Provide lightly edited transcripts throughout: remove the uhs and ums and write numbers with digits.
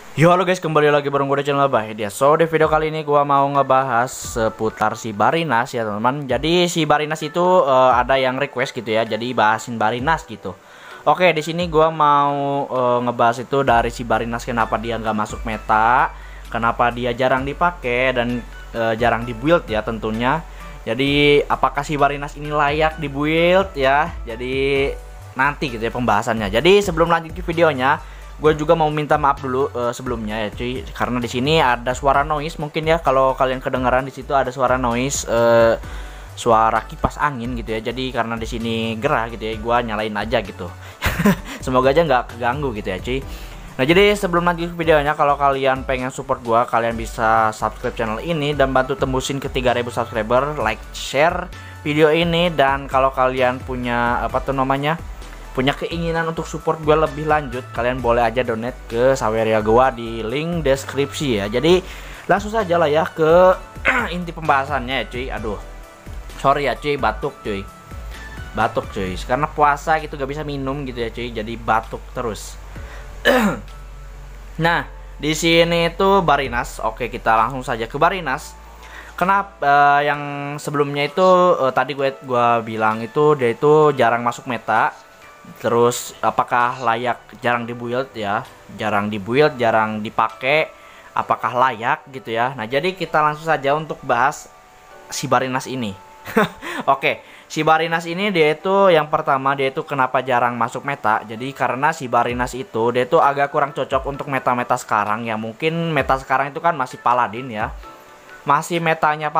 Yo halo guys, kembali lagi bareng gue di channel Bahedia. So di video kali ini gue mau ngebahas seputar si Barinas ya teman-teman. Jadi si Barinas itu ada yang request gitu ya, jadi bahasin Barinas gitu. Oke, di sini gue mau ngebahas itu dari si Barinas, kenapa dia nggak masuk meta, kenapa dia jarang dipakai dan jarang dibuild ya tentunya. Jadi apakah si Barinas ini layak dibuild ya? Jadi nanti gitu ya pembahasannya. Jadi sebelum lanjut ke videonya, gue juga mau minta maaf dulu sebelumnya ya cuy, karena di sini ada suara noise mungkin ya, kalau kalian kedengaran di situ ada suara noise, suara kipas angin gitu ya. Jadi karena di sini gerah gitu ya, gue nyalain aja gitu. Semoga aja nggak keganggu gitu ya cuy. Nah jadi sebelum lanjut videonya, kalau kalian pengen support gue, kalian bisa subscribe channel ini dan bantu tembusin ke 3000 subscriber, like, share video ini. Dan kalau kalian punya punya keinginan untuk support gue lebih lanjut, kalian boleh aja donate ke Saweria gua di link deskripsi ya. Jadi langsung saja lah ya ke inti pembahasannya ya cuy. Aduh, sorry ya cuy, batuk cuy, karena puasa gitu gak bisa minum gitu ya cuy, jadi batuk terus. Nah di sini itu Barinas. Oke, kita langsung saja ke Barinas. Kenapa yang sebelumnya itu tadi gue bilang itu dia itu jarang masuk meta. Terus apakah layak, jarang dibuild ya, jarang dipakai, apakah layak gitu ya. Nah jadi kita langsung saja untuk bahas si Barinas ini. Oke, si Barinas ini dia itu yang pertama, dia itu kenapa jarang masuk meta. Jadi karena si Barinas itu dia itu agak kurang cocok untuk meta-meta sekarang ya. Mungkin meta sekarang itu kan masih Paladin ya, masih metanya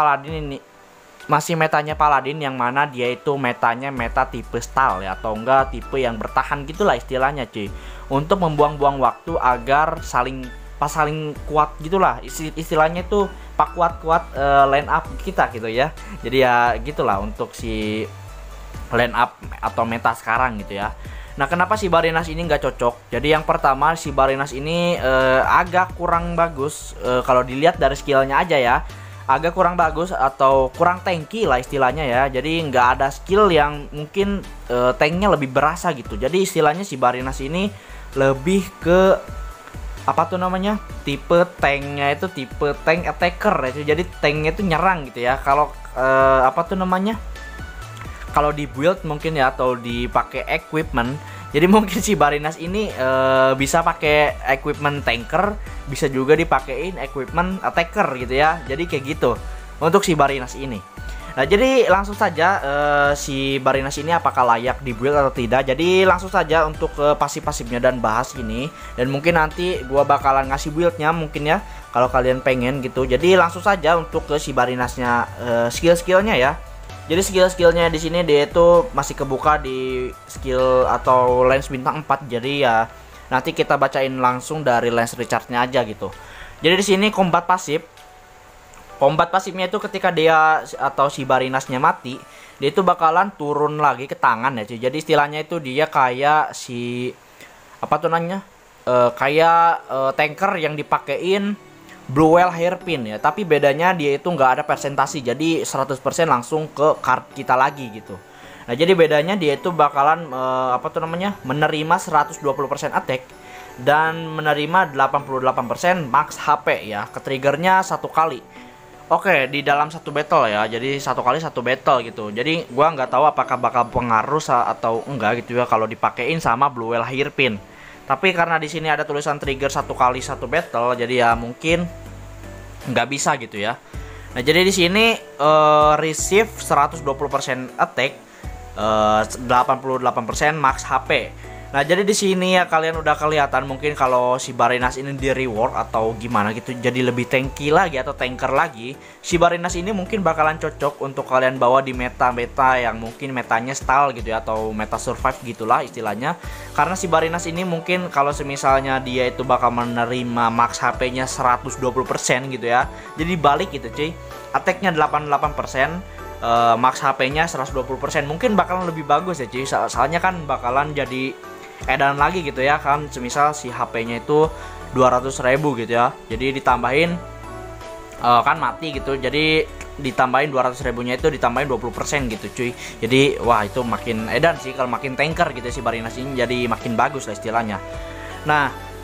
Paladin yang mana dia itu metanya meta tipe style ya, atau enggak tipe yang bertahan gitulah istilahnya cuy, untuk membuang-buang waktu agar saling kuat gitulah istilahnya itu, pak kuat line up kita gitu ya. Jadi ya gitulah untuk si line up atau meta sekarang gitu ya. Nah kenapa si Barinas ini nggak cocok? Jadi yang pertama, si Barinas ini agak kurang bagus kalau dilihat dari skillnya aja ya, agak kurang bagus atau kurang tanky lah istilahnya ya. Jadi nggak ada skill yang mungkin tanknya lebih berasa gitu. Jadi istilahnya si Barinas ini lebih ke tipe tanknya itu tipe tank attacker ya. Jadi tanknya itu nyerang gitu ya. Kalau kalau di build mungkin ya, atau dipakai equipment, jadi mungkin si Barinas ini bisa pakai equipment tanker, bisa juga dipakein equipment attacker gitu ya. Jadi kayak gitu untuk si Barinas ini. Nah jadi langsung saja si Barinas ini apakah layak di build atau tidak. Jadi langsung saja untuk ke pasif-pasifnya dan bahas ini. Dan mungkin nanti gua bakalan ngasih buildnya mungkin ya, kalau kalian pengen gitu. Jadi langsung saja untuk ke si Barinasnya, skill-skillnya ya. Jadi skill-skillnya di sini dia itu masih kebuka di skill atau lens bintang 4. Jadi ya nanti kita bacain langsung dari lens recharge-nya aja gitu. Jadi di sini combat pasifnya itu ketika dia atau si Barinasnya mati, dia itu bakalan turun lagi ke tangan ya cuy. Jadi istilahnya itu dia kayak si tanker yang dipakein Blue Whale Hairpin ya, tapi bedanya dia itu nggak ada persentasi, jadi 100% langsung ke card kita lagi gitu. Nah jadi bedanya dia itu bakalan menerima 120% attack dan menerima 88% max HP ya, ke triggernya satu kali. Oke, di dalam satu battle ya, jadi satu kali satu battle gitu. Jadi gua nggak tahu apakah bakal pengaruh atau enggak gitu ya kalau dipakein sama Blue Whale Hairpin. Tapi karena di sini ada tulisan trigger satu kali satu battle, jadi ya mungkin nggak bisa gitu ya. Nah jadi di sini receive 120% attack, 88% max HP. Nah jadi di sini ya kalian udah kelihatan mungkin kalau si Barinas ini di reward atau gimana gitu, jadi lebih tanky lagi atau tanker lagi. Si Barinas ini mungkin bakalan cocok untuk kalian bawa di meta-meta yang mungkin metanya style gitu ya, atau meta survive gitulah istilahnya. Karena si Barinas ini mungkin kalau semisalnya dia itu bakal menerima max HP-nya 120% gitu ya. Jadi balik gitu cuy. Attack-nya 88%. Max HP-nya 120%, mungkin bakalan lebih bagus ya cuy. Soalnya kan bakalan jadi edan lagi gitu ya kan, semisal si HP-nya itu 200.000 gitu ya, jadi ditambahin kan mati gitu, jadi ditambahin 200.000-nya itu ditambahin 20% gitu cuy. Jadi wah itu makin edan sih kalau makin tanker gitu si Barinas ini, jadi makin bagus lah istilahnya. Nah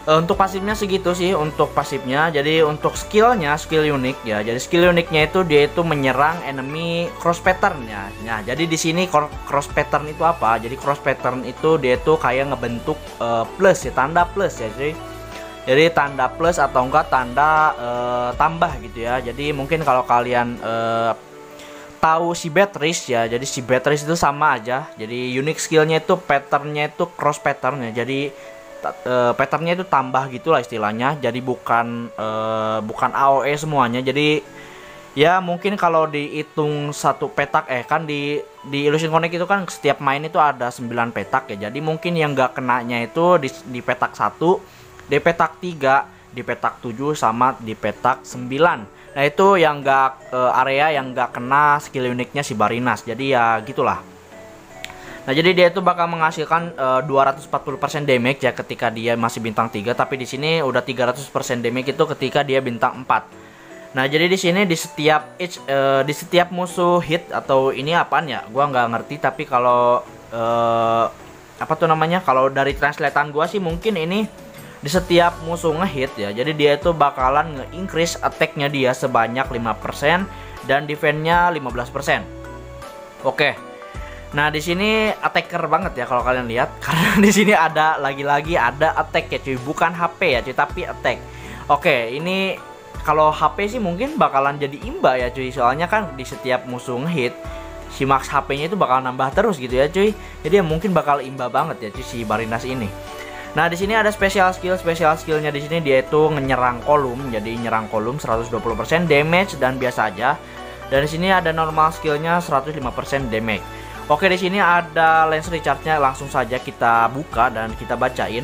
Untuk pasifnya segitu sih untuk pasifnya. Jadi untuk skillnya, skill unik ya. Jadi skill uniknya itu dia itu menyerang enemy cross pattern ya. Nah, jadi di sini cross pattern itu apa? Jadi cross pattern itu dia itu kayak ngebentuk plus ya, tanda plus ya. Jadi tanda plus atau enggak tanda tambah gitu ya. Jadi mungkin kalau kalian tahu si Beatrice ya, jadi si Beatrice itu sama aja. Jadi unique skillnya itu patternnya itu cross pattern ya. Jadi patternnya itu tambah gitulah istilahnya. Jadi bukan AOE semuanya. Jadi ya mungkin kalau dihitung satu petak kan di Illusion Connect itu kan setiap main itu ada 9 petak ya. Jadi mungkin yang gak kenanya itu di petak 1, di petak 3, di petak 7 sama di petak 9. Nah itu yang gak area yang gak kena skill uniknya si Barinas. Jadi ya gitulah. Nah jadi dia itu bakal menghasilkan 240% damage ya ketika dia masih bintang 3, tapi di sini udah 300% damage itu ketika dia bintang 4. Nah jadi di sini di setiap musuh hit atau ini apaan ya? Gua nggak ngerti, tapi kalau apa tuh namanya? Kalau dari translatean gua sih mungkin ini di setiap musuh ngehit ya. Jadi dia itu bakalan nge-increase attack-nya dia sebanyak 5% dan defense-nya 15%. Oke. Nah, di sini attacker banget ya kalau kalian lihat, karena di sini ada lagi-lagi ada attack ya cuy, bukan HP ya cuy, tapi attack. Oke, ini kalau HP sih mungkin bakalan jadi imba ya cuy, soalnya kan di setiap musuh ngehit si max HP-nya itu bakal nambah terus gitu ya cuy. Jadi ya mungkin bakal imba banget ya cuy si Barinas ini. Nah, di sini ada special skillnya di sini dia itu menyerang kolom, jadi nyerang kolom 120% damage dan biasa aja. Dan di sini ada normal skillnya 105% damage. Oke, di sini ada lens recharge-nya, langsung saja kita buka dan kita bacain.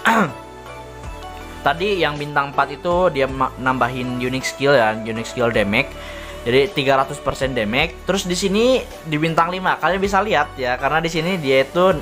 Tadi yang bintang 4 itu dia nambahin unique skill ya, unique skill damage. Jadi 300% damage. Terus di sini di bintang 5 kalian bisa lihat ya, karena di sini dia itu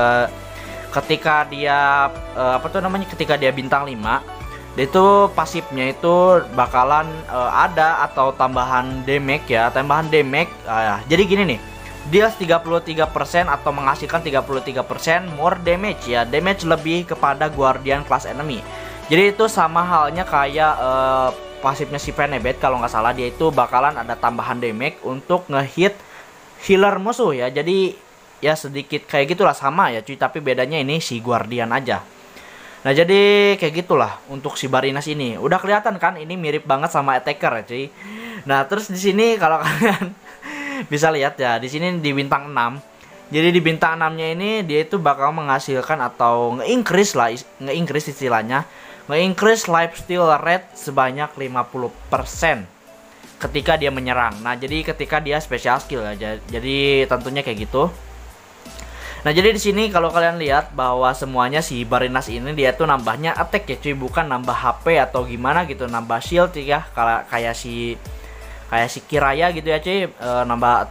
ketika dia ketika dia bintang 5, dia itu pasifnya itu bakalan ada atau tambahan damage ya, tambahan damage. Jadi gini nih. Deals 33% atau menghasilkan 33% more damage ya, damage lebih kepada guardian class enemy. Jadi itu sama halnya kayak pasifnya si Venebet kalau nggak salah, dia itu bakalan ada tambahan damage untuk ngehit healer musuh ya. Jadi ya sedikit kayak gitulah sama ya cuy, tapi bedanya ini si guardian aja. Nah jadi kayak gitulah untuk si Barinas ini. Udah kelihatan kan ini mirip banget sama attacker ya cuy. Nah terus di sini kalau kalian bisa lihat ya, di sini di bintang 6. Jadi di bintang 6-nya ini dia itu bakal menghasilkan atau nge-increase istilahnya, nge-increase lifesteal rate sebanyak 50% ketika dia menyerang. Nah, jadi ketika dia special skill ya. Jadi tentunya kayak gitu. Nah, jadi di sini kalau kalian lihat bahwa semuanya si Barinas ini dia tuh nambahnya attack ya cuy, bukan nambah HP atau gimana gitu, nambah shield ya, kayak si Kiraya gitu ya cuy, nambah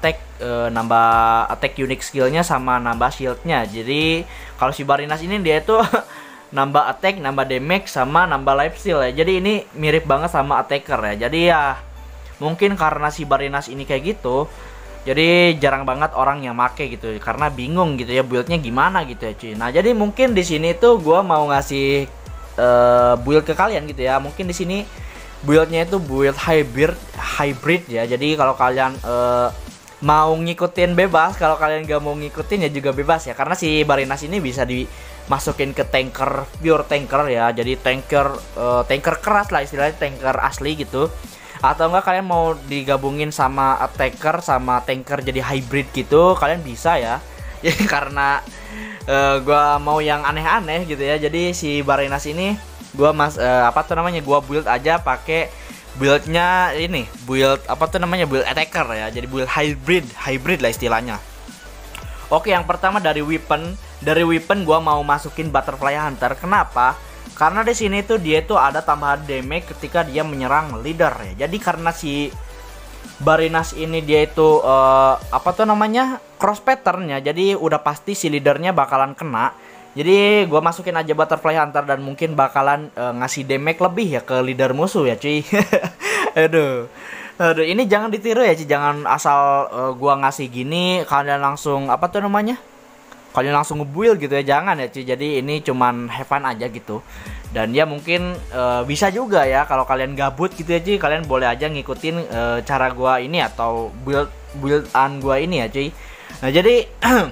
attack unique skillnya sama nambah shieldnya. Jadi kalau si Barinas ini dia itu nambah attack, nambah damage sama nambah life steal ya. Jadi ini mirip banget sama attacker ya. Jadi ya mungkin karena si Barinas ini kayak gitu, jadi jarang banget orang yang make gitu, karena bingung gitu ya buildnya gimana gitu ya cuy. Nah jadi mungkin di sini tuh gua mau ngasih build ke kalian gitu ya. Mungkin di sini buildnya itu build hybrid ya. Jadi kalau kalian mau ngikutin bebas, kalau kalian gak mau ngikutin ya juga bebas ya, karena si Barinas ini bisa dimasukin ke tanker, pure tanker ya. Jadi tanker keras lah istilahnya, tanker asli gitu. Atau enggak kalian mau digabungin sama attacker sama tanker jadi hybrid gitu, kalian bisa ya. Jadi karena gua mau yang aneh-aneh gitu ya. Jadi si Barinas ini gua gua build aja pakai buildnya ini, build build attacker ya. Jadi build hybrid lah istilahnya. Oke, yang pertama dari weapon gua mau masukin Butterfly Hunter. Kenapa? Karena di sini tuh dia tuh ada tambahan damage ketika dia menyerang leader ya. Jadi karena si Barinas ini dia itu cross patternnya, jadi udah pasti si leadernya bakalan kena. Jadi gue masukin aja Butterfly Hunter dan mungkin bakalan ngasih damage lebih ya ke leader musuh ya cuy. Aduh, ini jangan ditiru ya cuy, jangan asal gue ngasih gini kalian langsung kalian langsung nge-build gitu ya, jangan ya cuy. Jadi ini cuman have fun aja gitu. Dan ya mungkin bisa juga ya kalau kalian gabut gitu ya cuy, kalian boleh aja ngikutin cara gua ini atau build-an gua ini ya cuy. Nah, jadi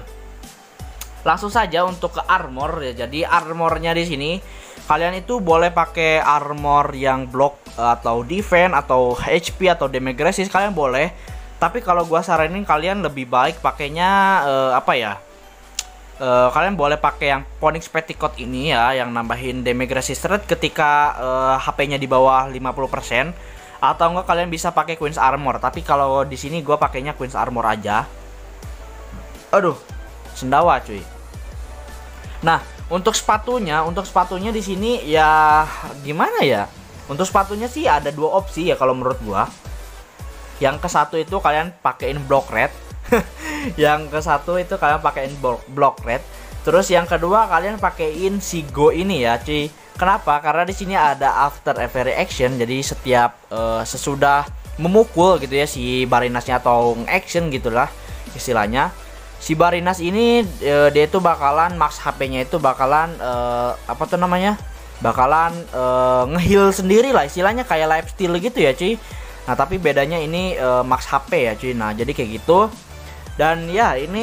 langsung saja untuk ke armor ya. Jadi armornya di sini kalian itu boleh pakai armor yang block atau defense atau HP atau damage resist, kalian boleh. Tapi kalau gua saranin kalian lebih baik pakainya apa ya? Kalian boleh pakai yang Phoenix Petticoat ini ya, yang nambahin damage resistant ketika HP-nya di bawah 50%, atau enggak kalian bisa pakai Queen's Armor. Tapi kalau di sini gua pakainya Queen's Armor aja. Aduh, sendawa cuy. Nah, untuk sepatunya di sini ya gimana ya? Untuk sepatunya sih ada dua opsi ya kalau menurut gua. Yang ke satu itu kalian pakein block red. Yang ke satu itu kalian pakein block red. Terus yang kedua kalian pakein si Go ini ya cuy. Kenapa? Karena di sini ada after every action. Jadi setiap sesudah memukul gitu ya si Barinasnya atau action gitulah istilahnya. Si Barinas ini dia itu bakalan max HP-nya itu bakalan apa tuh namanya? Bakalan nge-heal sendiri lah istilahnya, kayak life steal gitu ya cuy. Nah, tapi bedanya ini max HP ya cuy. Nah, jadi kayak gitu. Dan ya ini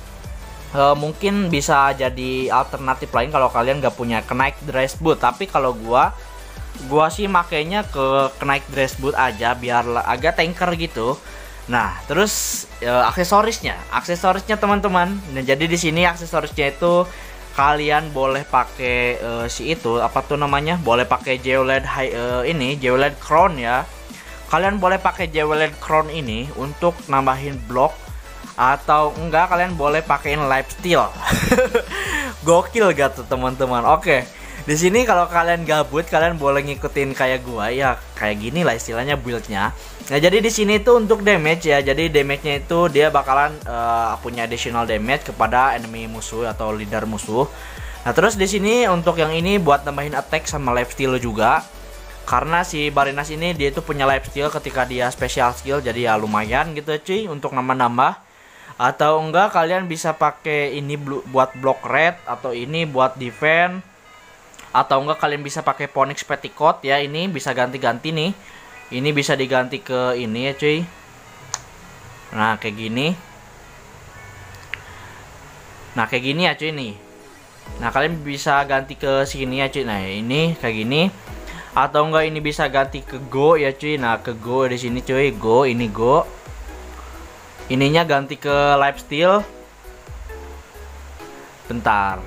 mungkin bisa jadi alternatif lain kalau kalian gak punya kenaik dress boot. Tapi kalau gua sih makainya ke kenaik dress boot aja biar agak tanker gitu. Nah, terus aksesorisnya teman-teman. Nah, jadi di sini aksesorisnya itu kalian boleh pakai si itu apa tuh namanya? Boleh pakai Jeweled ini Jeweled Crown ya. Kalian boleh pakai Jeweled Crown ini untuk nambahin block, atau enggak kalian boleh pakein lifesteal. Gokil gak tuh teman-teman. Oke. Di sini kalau kalian gabut kalian boleh ngikutin kayak gua ya, kayak gini lah istilahnya buildnya. Nah, jadi di sini tuh untuk damage ya. Jadi damage-nya itu dia bakalan punya additional damage kepada enemy musuh atau leader musuh. Nah, terus di sini untuk yang ini buat nambahin attack sama lifesteal juga. Karena si Barinas ini dia itu punya lifesteal ketika dia special skill, jadi ya lumayan gitu cuy untuk nambah-nambah. Atau enggak kalian bisa pakai ini buat block red, atau ini buat defense, atau enggak kalian bisa pakai Phoenix Petticoat ya. Ini bisa ganti-ganti nih. Ini bisa diganti ke ini ya cuy. Nah, kayak gini. Nah, kayak gini ya cuy nih. Nah, kalian bisa ganti ke sini ya cuy. Nah, ini kayak gini. Atau enggak ini bisa ganti ke Go ya cuy. Nah, ke Go di sini cuy. Go, ini Go. Ininya ganti ke lifesteal. Bentar.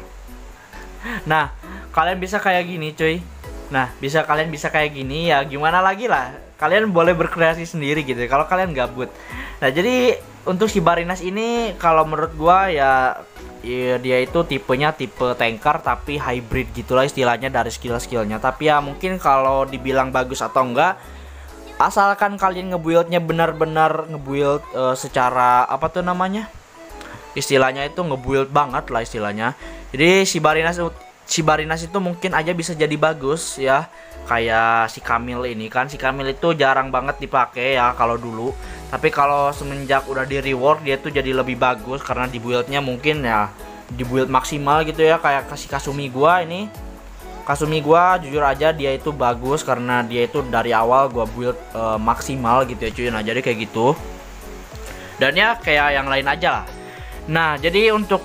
Nah, kalian bisa kayak gini cuy. Nah, kalian bisa kayak gini ya, gimana lagi lah. Kalian boleh berkreasi sendiri gitu kalau kalian gabut. Nah, jadi untuk si Barinas ini kalau menurut gua ya dia itu tipenya tipe tanker tapi hybrid gitulah istilahnya dari skill-skillnya. Tapi ya mungkin kalau dibilang bagus atau enggak, asalkan kalian ngebuildnya benar-benar ngebuild secara apa tuh namanya? Istilahnya itu ngebuild banget lah istilahnya. Jadi si Barinas itu mungkin aja bisa jadi bagus ya. Kayak si Camille ini kan, si Camille itu jarang banget dipakai ya kalau dulu. Tapi kalau semenjak udah di rework dia tuh jadi lebih bagus karena di buildnya mungkin ya di build maksimal gitu ya. Kayak kasih Kasumi gua ini. Kasumi gua jujur aja dia itu bagus karena dia itu dari awal gua build maksimal gitu ya cuy. Nah, jadi kayak gitu. Dan ya kayak yang lain aja lah. Nah, jadi untuk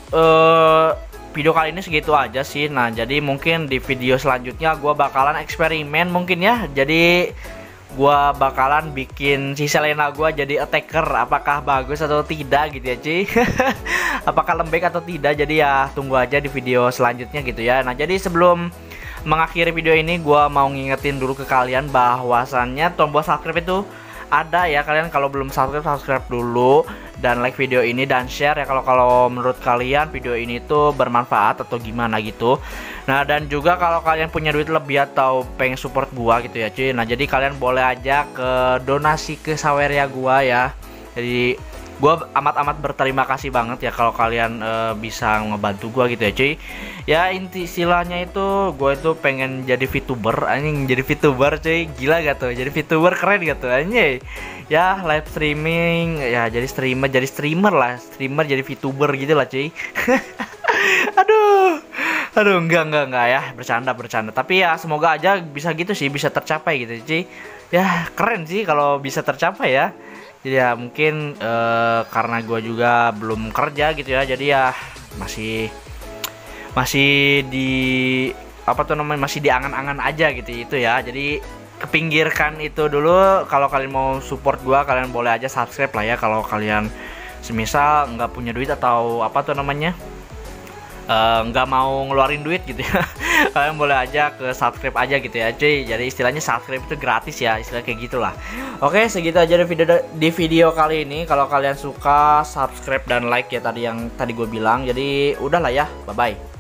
video kali ini segitu aja sih. Nah, jadi mungkin di video selanjutnya gua bakalan eksperimen mungkin ya. Jadi gua bakalan bikin si Selena gua jadi attacker, apakah bagus atau tidak gitu ya cuy. Apakah lembek atau tidak, jadi ya tunggu aja di video selanjutnya gitu ya. Nah, jadi sebelum mengakhiri video ini gua mau ngingetin dulu ke kalian bahwasannya tombol subscribe itu ada ya. Kalian kalau belum subscribe dulu dan like video ini dan share ya kalau menurut kalian video ini tuh bermanfaat atau gimana gitu. Nah, dan juga kalau kalian punya duit lebih atau pengen support gua gitu ya cuy. Nah, jadi kalian boleh aja ke donasi ke Saweria gua ya. Jadi gua amat berterima kasih banget ya kalau kalian bisa ngebantu gua gitu ya cuy. Ya inti istilahnya itu gua itu pengen jadi VTuber, anjing jadi VTuber cuy. Gila gak tuh? Jadi VTuber keren gak tuh anjing? Ya live streaming ya, jadi streamer lah, streamer jadi VTuber gitu lah cuy. Aduh. Aduh, enggak ya, bercanda. Tapi ya semoga aja bisa gitu sih, bisa tercapai gitu, Ci. Ya, keren sih kalau bisa tercapai ya. Jadi ya mungkin karena gue juga belum kerja gitu ya, jadi ya masih masih di apa tuh namanya, masih di angan-angan aja gitu itu ya. Jadi kepinggirkan itu dulu. Kalau kalian mau support gua, kalian boleh aja subscribe lah ya. Kalau kalian semisal nggak punya duit atau apa tuh namanya, nggak mau ngeluarin duit gitu ya, kalian boleh aja ke subscribe aja gitu ya cuy. Jadi istilahnya subscribe itu gratis ya, istilah kayak gitulah. Oke, segitu aja di video kali ini. Kalau kalian suka, subscribe dan like ya, tadi yang tadi gue bilang. Jadi udahlah ya, bye bye.